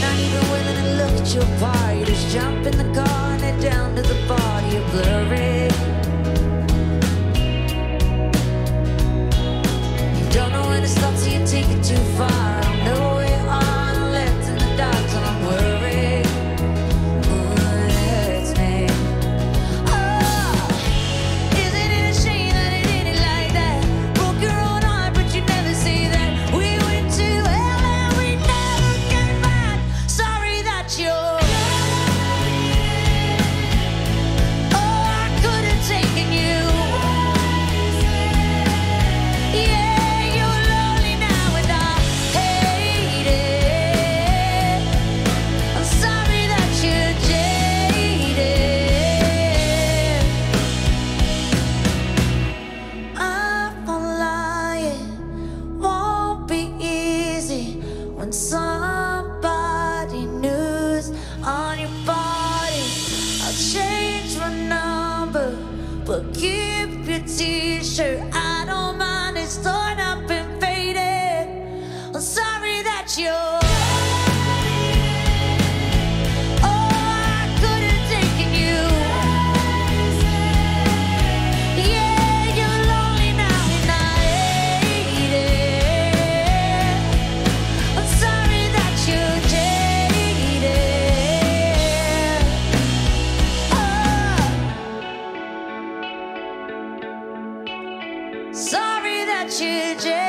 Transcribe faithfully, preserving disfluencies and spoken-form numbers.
not even willing to look at your part. You just jump in the car and head down to the bar. You're blurry. You don't know when to stop till you take it too far. I don't know where you are and I'm left in the dark till I'm worried. Ooh, it hurts me. Oh, isn't it a shame that it ended like that? Broke your own heart, but you never say that. We went to hell and we never came back. Sorry that you're. When somebody new's on your body, I'll change my number, but keep your t-shirt. I don't mind, it's torn up and faded. I'm sorry that you're. Sorry that you're jaded.